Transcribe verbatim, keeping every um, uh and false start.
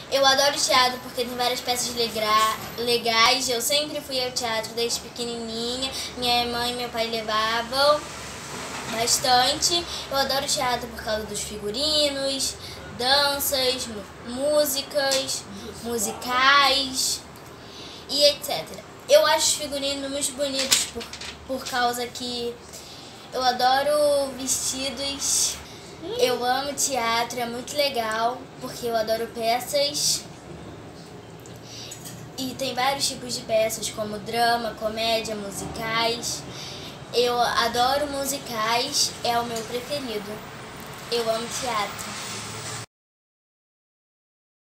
Eu adoro teatro porque tem várias peças legra- legais. Eu sempre fui ao teatro desde pequenininha. Minha mãe e meu pai levavam bastante. Eu adoro teatro por causa dos figurinos, danças, músicas, musicais e etcétera. Eu acho os figurinos muito bonitos por, por causa que eu adoro vestidos. Eu amo teatro, é muito legal, porque eu adoro peças. E tem vários tipos de peças, como drama, comédia, musicais. Eu adoro musicais, é o meu preferido. Eu amo teatro.